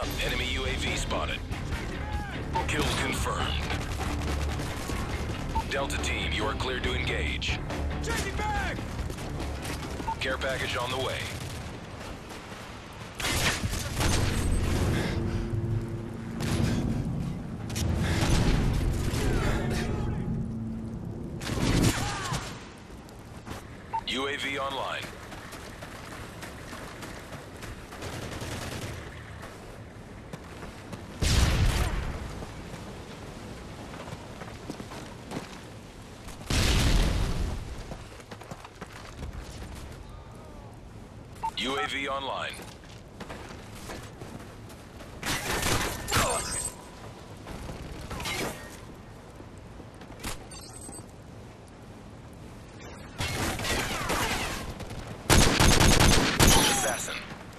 up. Enemy UAV spotted. Kill confirmed. Delta team, you are cleared to engage. Changing back! Care package on the way. UAV online. UAV online. Assassin.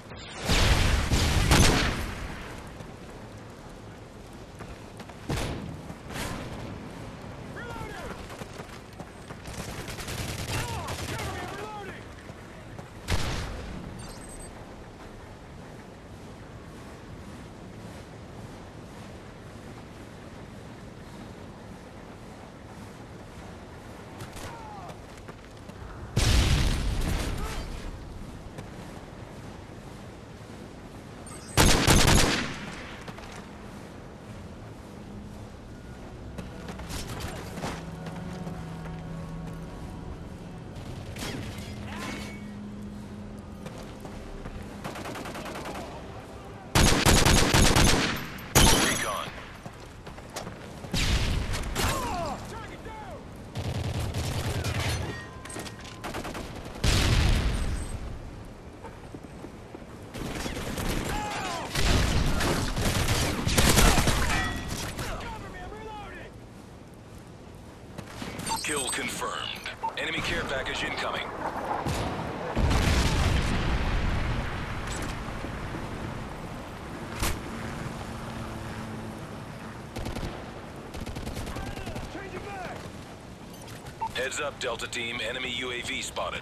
Kill confirmed. Enemy care package incoming. Changing back! Heads up, Delta team. Enemy UAV spotted.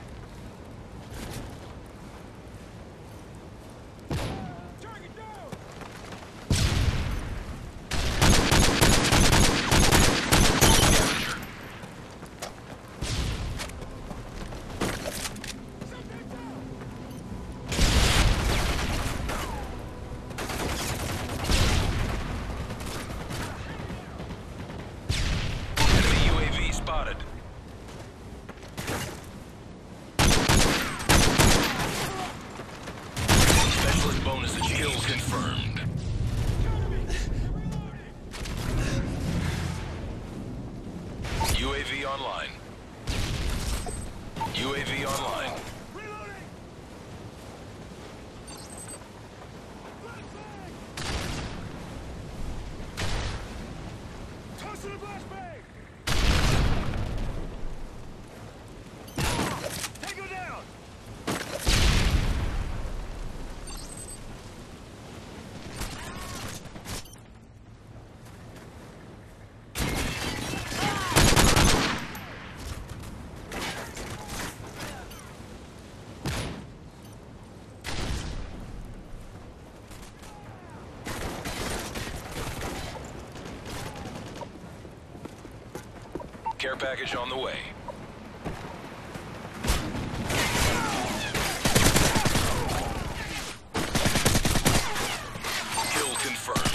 Target down! Scavenger. Enemy UAV spotted. Specialist bonus and kill confirmed. UAV online. UAV online. Reloading! Toss to the flashbang! Tango down! Care package on the way. Kill confirmed.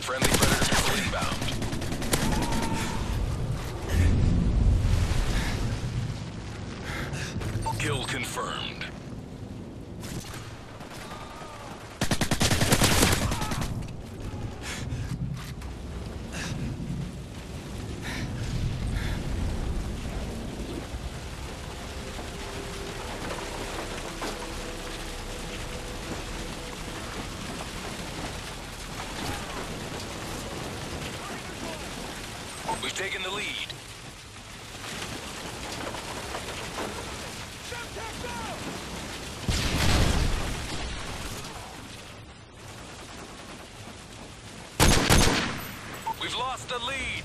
Friendly Predator missile inbound. Kill confirmed. We've taken the lead. We've lost the lead.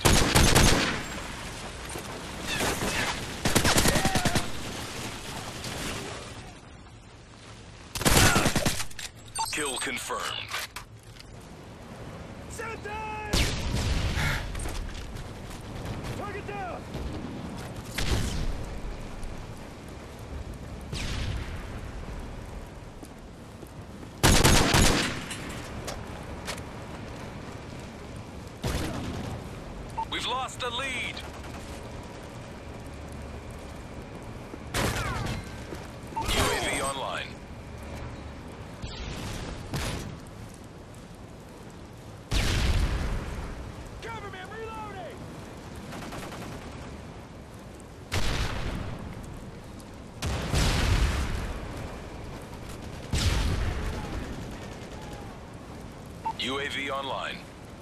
Kill confirmed. Set down! Target down! We've lost the lead. UAV online. Cover me, I'm reloading! UAV online.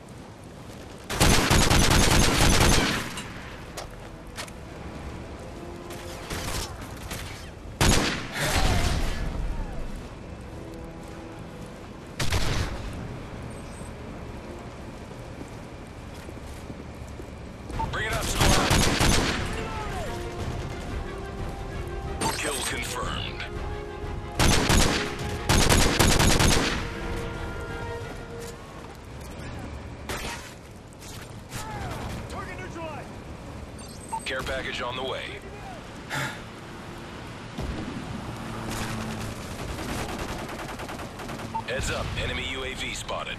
Bring it up, squad. Kill confirmed. Target neutralized! Care package on the way. Heads up, enemy UAV spotted.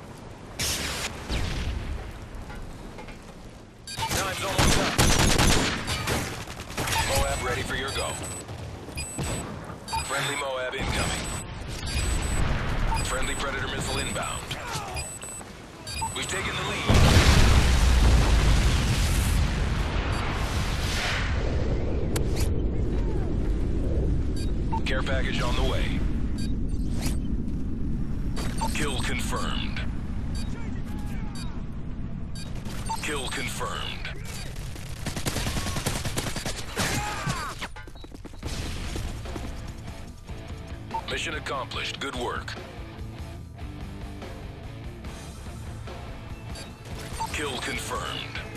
Time's almost up. Mo-aB ready for your go. Friendly Mo-aB incoming. Friendly Predator missile inbound. We've taken the lead. Care package on the way. Kill confirmed. Kill confirmed. Mission accomplished. Good work. Kill confirmed.